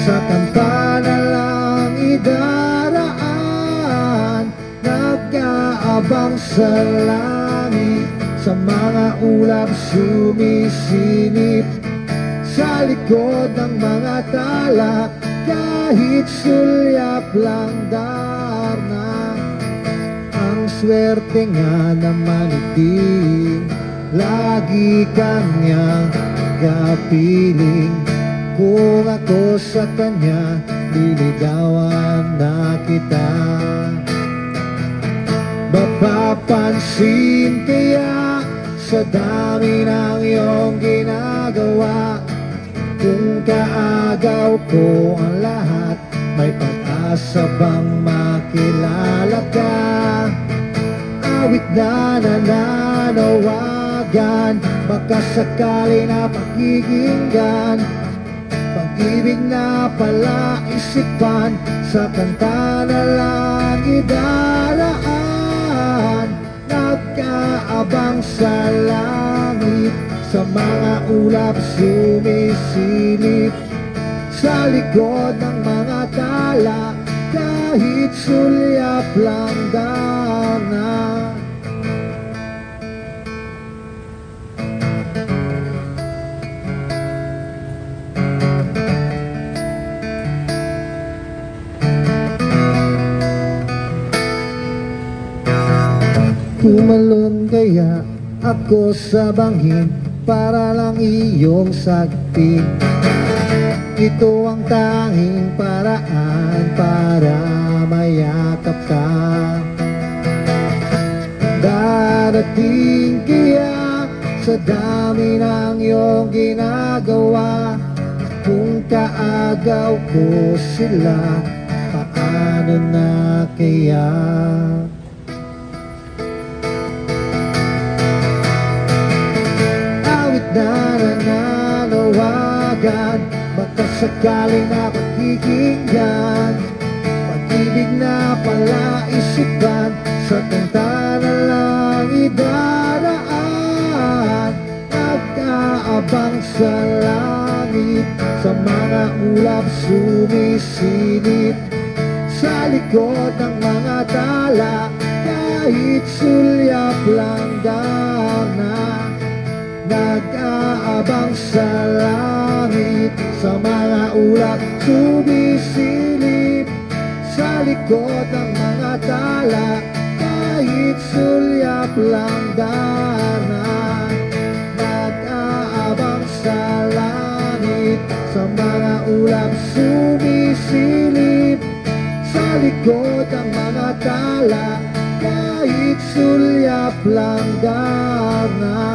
sa kanta na lang idaraan, nag-aabang sa langit, sa mga ulap sumisilip, sa likod ng mga tala, kahit sulyap lang darna. Ang swerte nga naman iting lagi kanyang kapiling. Kung ako sa kanya, liligawan na kita. Mapapansin kaya sa dami ng iyong ginagawa, kung kaagaw ko ang lahat, may pag-asa bang makilala ka? Awit na nananawagan, baka sakali na pakikinggan, pag-ibig na pala isipan, sa kanta na lang idaraan, nagkaabang sa langit, sa mga ulap sumisilip, sa likod ng mga tala, kahit sulyap lang darna. Tumalon kaya ako sa bangin para lang iyong sagpin. Ito ang tanging paraan para mayakap ka. Darating kaya sa dami ng iyong ginagawa, kung kaagaw ko sila, paano na kaya? Na nananawagan, baka sakaling na pakikinggan, pag-ibig na pala isipan, sa kanta na lang idaraan, nagkaabang sa langit, sa mga ulap sumisilip, sa likod ng mga tala, kahit sulyap lang darna. Nag-aabang sa langit, sa mga ulap sumisilip, sa likod ng mga tala, kahit sulyap lang darna. Nag-aabang sa langit, sa mga ulap sumisilip, sa likod ng mga tala, kahit sulyap lang darna.